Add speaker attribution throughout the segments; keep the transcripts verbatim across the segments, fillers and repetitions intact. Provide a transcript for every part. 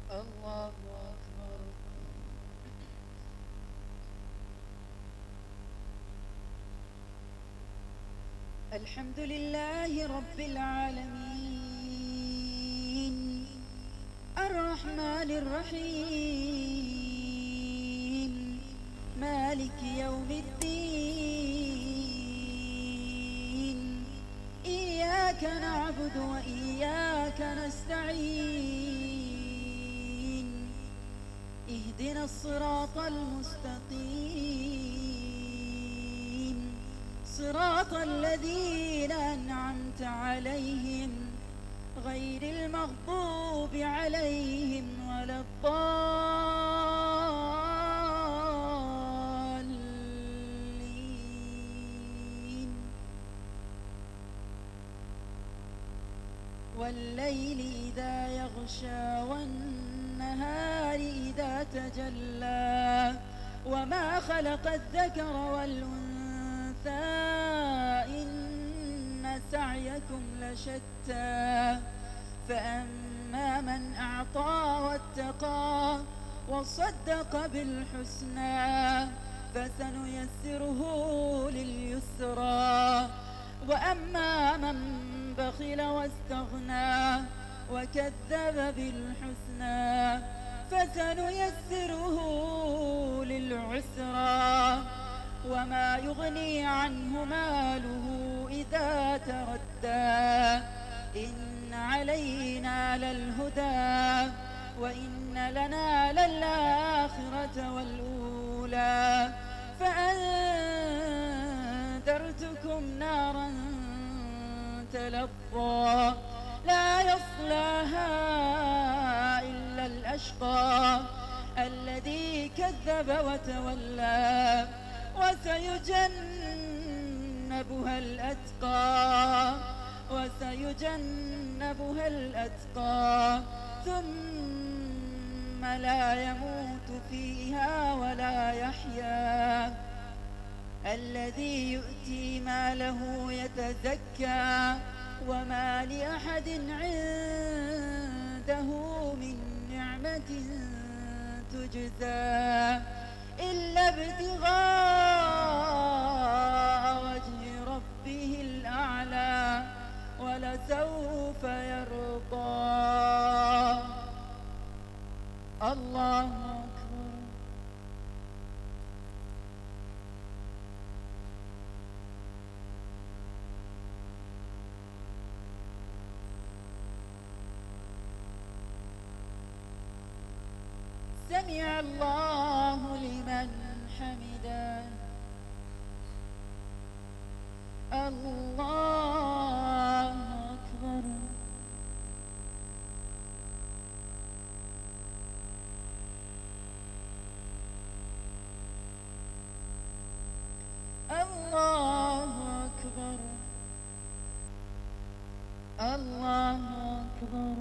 Speaker 1: الله أكبر. الحمد لله رب العالمين الرحمن الرحيم مالك يوم الدين إياك نعبد وإياك نستعين اهدنا الصراط المستقيم صراط الذين أنعمت عليهم غير المغضوب عليهم ولا الضالين. والليل إذا يغشى والنهار إذا تجلى وما خلق الذكر والأنثى إن سعيكم لشتى فأما من أعطى واتقى وصدق بالحسنى فسنيسره لليسرى وأما من بخل واستغنى وكذب بالحسنى فسنيسره للعسرى وما يغني عنه ماله إذا تردى إن علينا للهدى وإن لنا للآخرة والأولى فأنذرتكم نارا تلظى لا يصلاها إلا الأشقى الذي كذب وتولى وسيجنبها الأتقى وسيجنبها الأتقى ثم لا يموت فيها ولا يحيا الذي يؤتي ماله يتزكى وما لأحد عنده من نعمة تجزى إلا ابتغاء وجه ربه الأعلى ولسوف يرضى. الله أكبر. سمع الله لمن حمده. الله أكبر. الله أكبر. الله أكبر.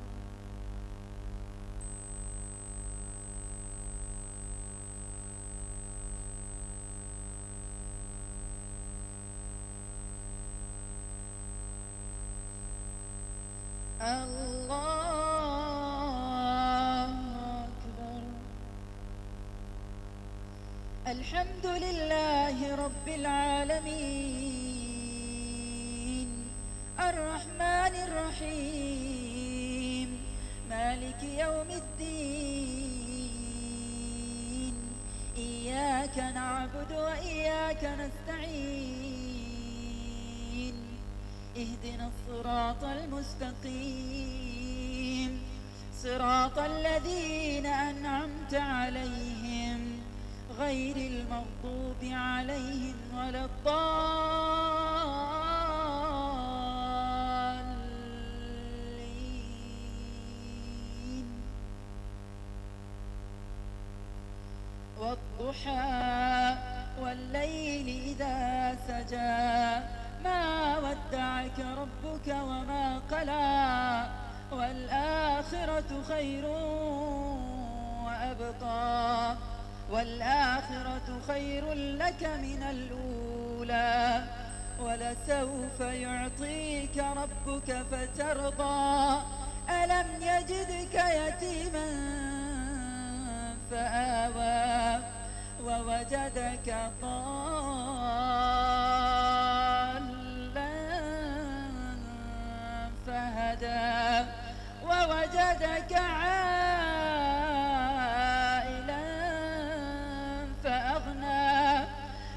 Speaker 1: الله أكبر. الحمد لله رب العالمين الرحمن الرحيم مالك يوم الدين إياك نعبد وإياك نستعين اهدنا الصراط المستقيم صراط الذين أنعمت عليهم غير المغضوب عليهم ولا الضالين. والضحى والليل إذا سجى ما ودعك ربك وما قلى والآخرة خير وأبقى والآخرة خير لك من الأولى ولسوف يعطيك ربك فترضى ألم يجدك يتيما فآوى ووجدك ضالا فهدى ووجدك عائلا فأغنى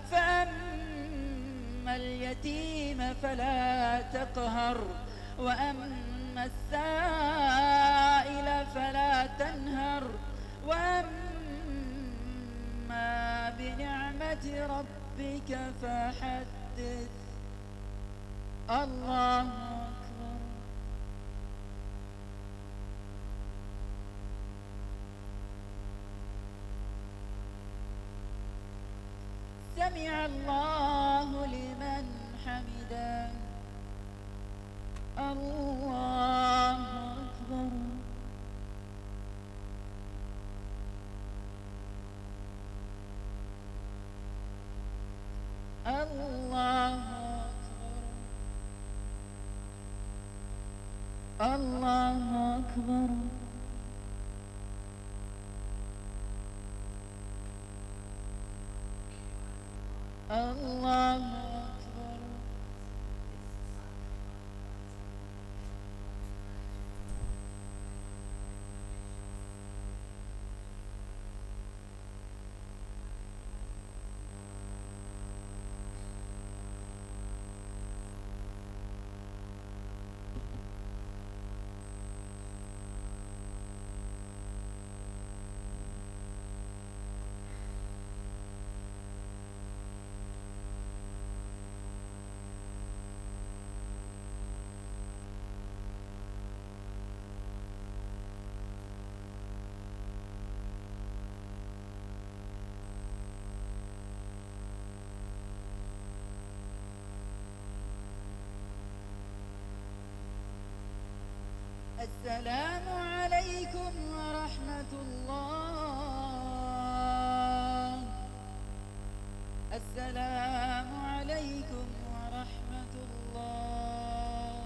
Speaker 1: فأما اليتيم فلا تقهر وأما السائل فلا تنهر وأما بنعمة ربك فحدث. الله أكبر. سمع الله لمن حمده. الله أكبر. الله أكبر. الله أكبر. الله أكبر. السلام عليكم ورحمة الله. السلام عليكم ورحمة الله.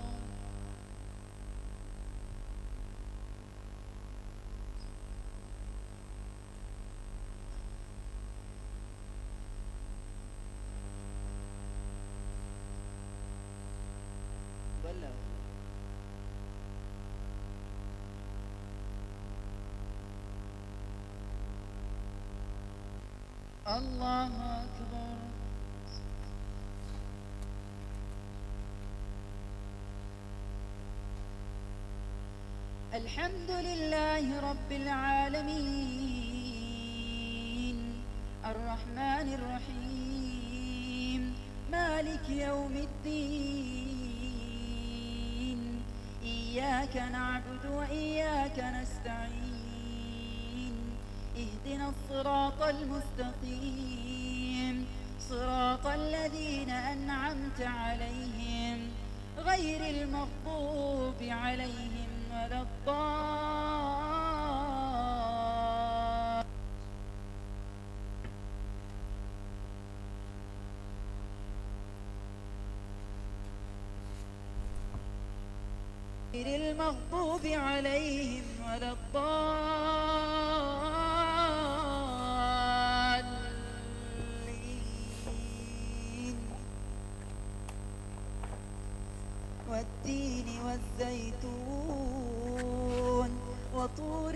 Speaker 1: بلغ. الله أكبر. الحمد لله رب العالمين الرحمن الرحيم مالك يوم الدين إياك نعبد وإياك نستعين اهدنا الصراط المستقيم صراط الذين أنعمت عليهم غير المغضوب عليهم ولا الضالين. غير المغضوب عليهم ولا الضالين. والتين والزيتون وطور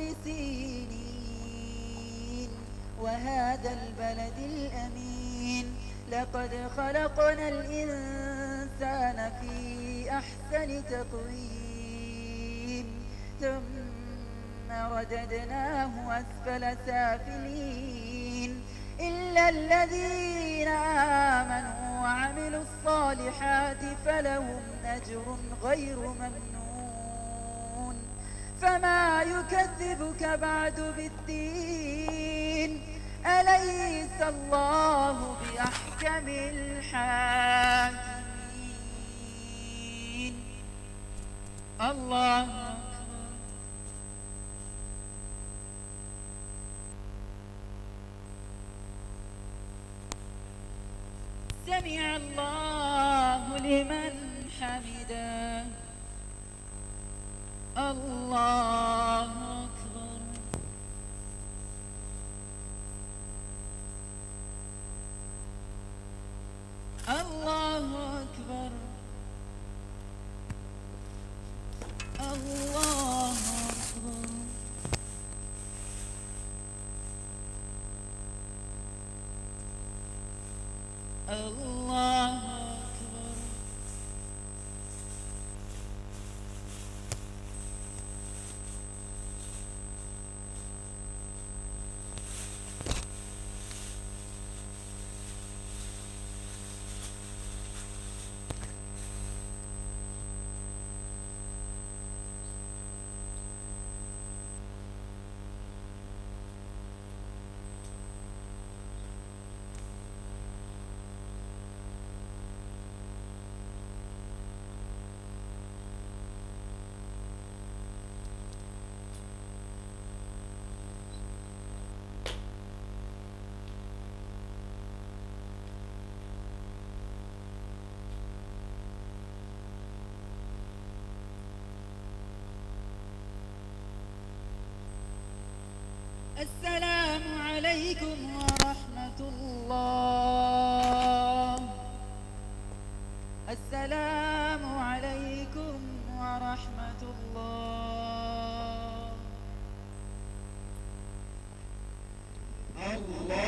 Speaker 1: سينين وهذا البلد الأمين لقد خلقنا الإنسان في أحسن تقويم ثم رددناه أسفل سافلين إلا الذين آمنوا وعملوا الصالحات فلهم أجر غير ممنون. فما يكذبك بعد بالدين أليس الله بأحكم الحاكمين. الله أكبر. سمع الله لمن حمده. الله أكبر الله أكبر الله أكبر الله أكبر السلام عليكم ورحمة الله السلام عليكم ورحمة الله الله